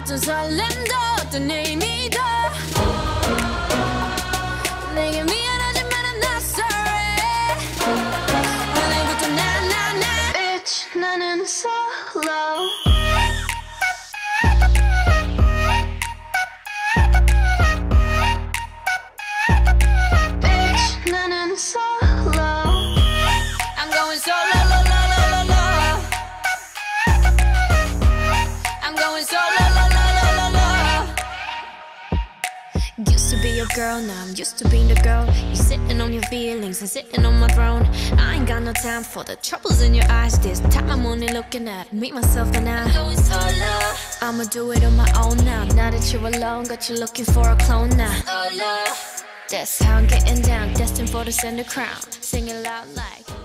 어떤 설렘도 어떤 의미도 내게 미안하지만 I'm not sorry 오늘부터 나 Bitch 나는 solo Bitch 나는 solo I'm going solo lo lo lo lo lo I'm going solo lo lo lo lo lo Used to be your girl, now I'm used to being the girl. You sitting on your feelings and sitting on my throne. I ain't got no time for the troubles in your eyes. This time I'm only looking at me, myself and I. I'ma do it on my own now. Now that you're alone, got you looking for a clone now. That's how I'm getting down, destined for the center crown. Singing loud like